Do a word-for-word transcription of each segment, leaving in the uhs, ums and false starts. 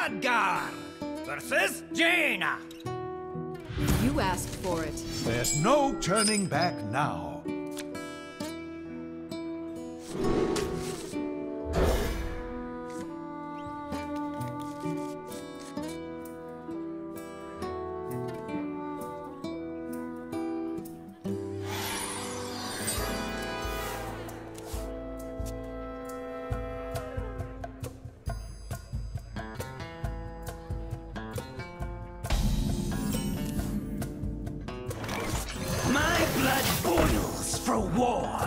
Khadgar versus Jaina. You asked for it. There's no turning back now. My blood boils for war.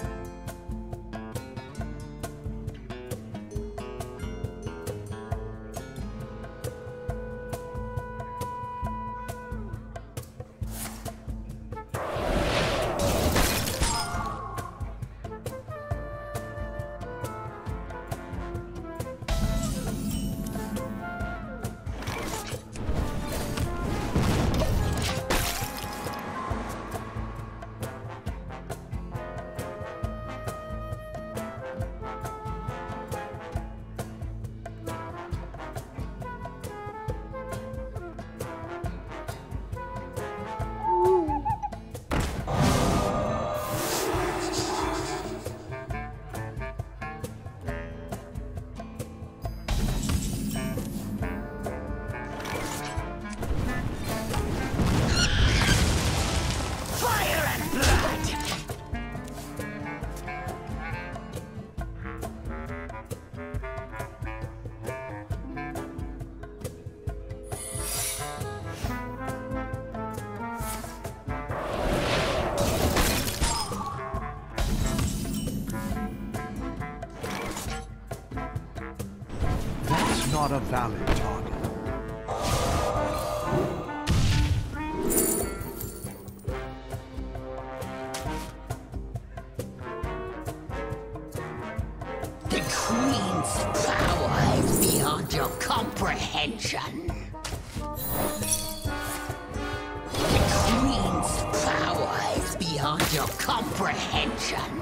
Not a valid target. The Queen's power is beyond your comprehension. The Queen's power is beyond your comprehension.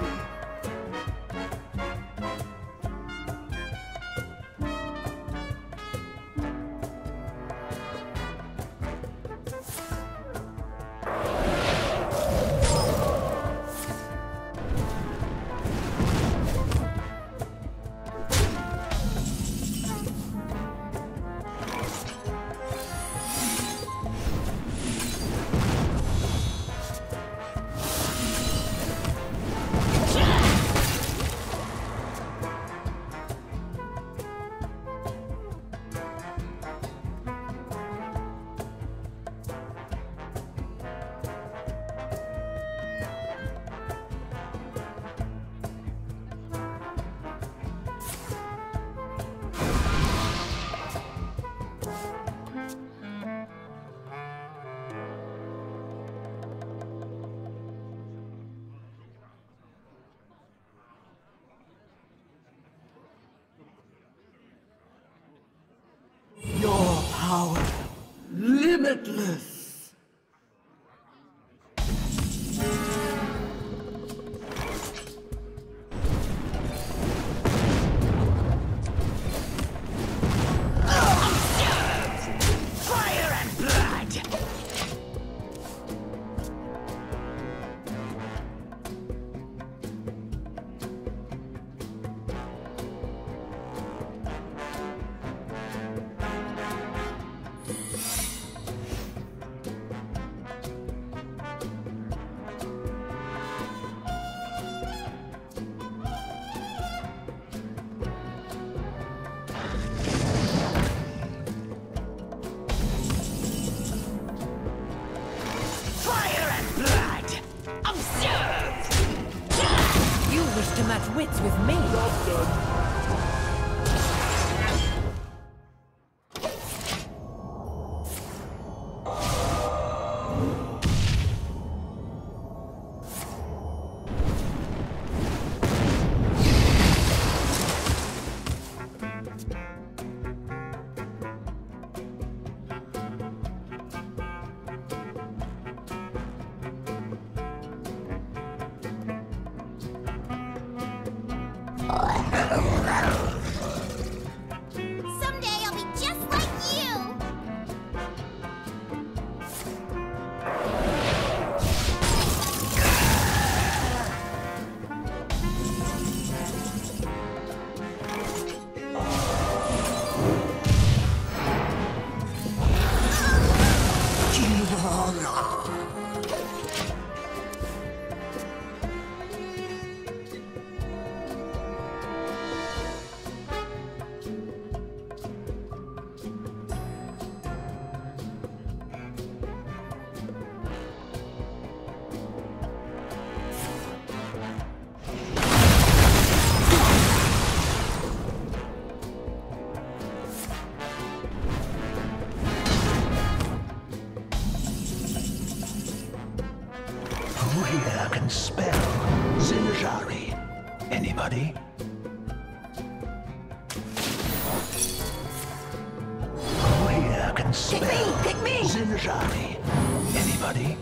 Your power, limitless. Fire and blood! To match wits with me. Oh. spell Zinjari. Anybody? Who here can spell Pick me! Pick me! Zinjari? Anybody?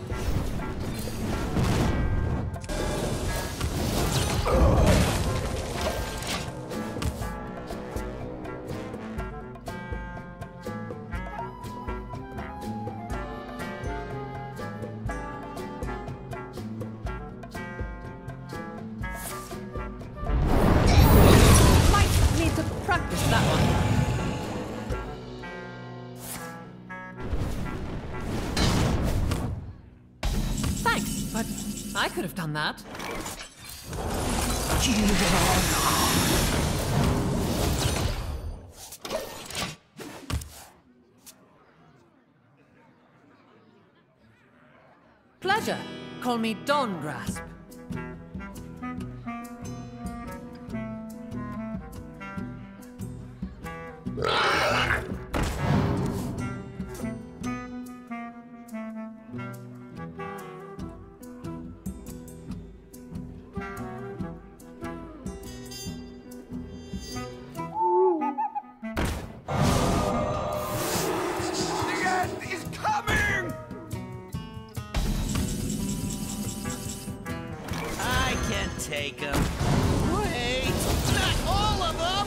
Might need to practice that one. Thanks, but I could have done that. Pleasure. Call me Dawn Grasp. I can take them. Wait, not all of them!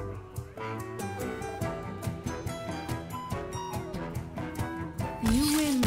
You win.